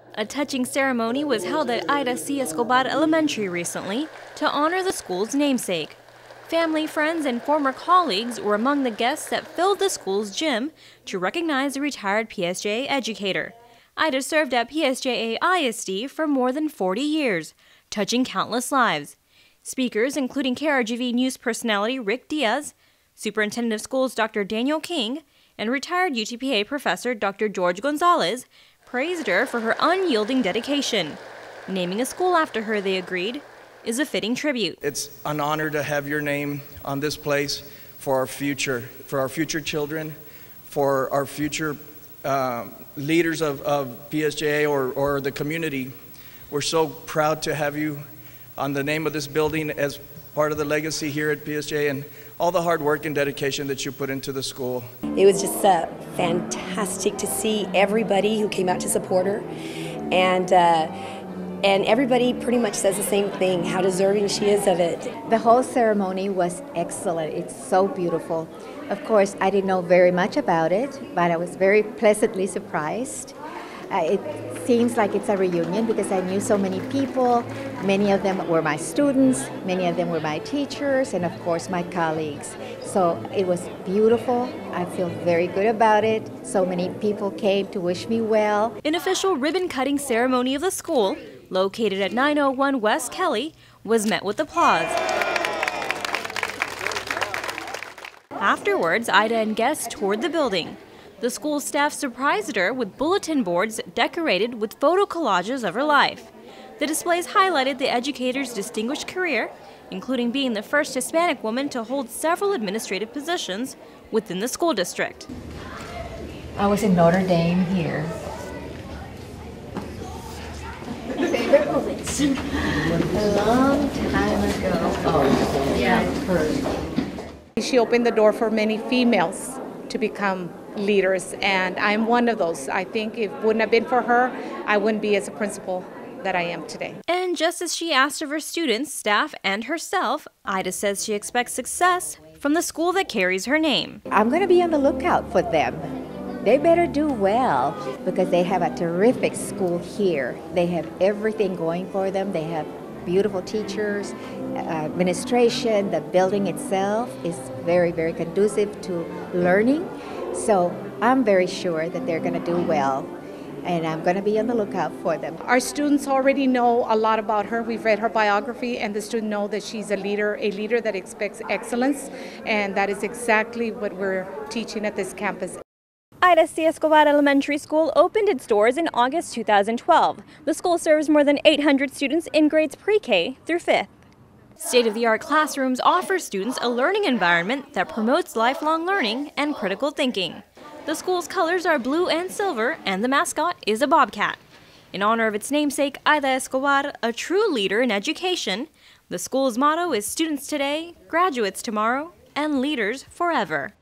A touching ceremony was held at Aida C. Escobar Elementary recently to honor the school's namesake. Family, friends, and former colleagues were among the guests that filled the school's gym to recognize the retired PSJA educator. Aida served at PSJA ISD for more than 40 years, touching countless lives. Speakers, including KRGV News personality Rick Diaz, Superintendent of Schools Dr. Daniel King, and retired UTPA professor Dr. George Gonzalez, praised her for her unyielding dedication. Naming a school after her, they agreed, is a fitting tribute. It's an honor to have your name on this place for our future children, for our future leaders of PSJA or the community. We're so proud to have you on the name of this building as part of the legacy here at PSJA and all the hard work and dedication that you put into the school. It was just fantastic to see everybody who came out to support her, and everybody pretty much says the same thing, how deserving she is of it. The whole ceremony was excellent. It's so beautiful. Of course, I didn't know very much about it, but I was very pleasantly surprised. It seems like it's a reunion because I knew so many people. Many of them were my students, many of them were my teachers, and of course my colleagues. So it was beautiful. I feel very good about it. So many people came to wish me well. An official ribbon-cutting ceremony of the school, located at 901 West Kelly, was met with applause. Afterwards, Aida and guests toured the building. The school staff surprised her with bulletin boards decorated with photo collages of her life. The displays highlighted the educator's distinguished career, including being the first Hispanic woman to hold several administrative positions within the school district. I was in Notre Dame here. Favorite moments? A long time ago. Oh, yeah. She opened the door for many females to become leaders, and I'm one of those. I think if it wouldn't have been for her, I wouldn't be as a principal that I am today. And just as she asked of her students, staff, and herself, Aida says she expects success from the school that carries her name. I'm going to be on the lookout for them. They better do well because they have a terrific school here. They have everything going for them. They have beautiful teachers, administration, the building itself is very, very conducive to learning. So I'm very sure that they're going to do well, and I'm going to be on the lookout for them. Our students already know a lot about her. We've read her biography, and the students know that she's a leader that expects excellence, and that is exactly what we're teaching at this campus. Aida C. Escobar Elementary School opened its doors in August 2012. The school serves more than 800 students in grades pre-K through 5th. State-of-the-art classrooms offer students a learning environment that promotes lifelong learning and critical thinking. The school's colors are blue and silver, and the mascot is a bobcat. In honor of its namesake, Aida Escobar, a true leader in education, the school's motto is students today, graduates tomorrow, and leaders forever.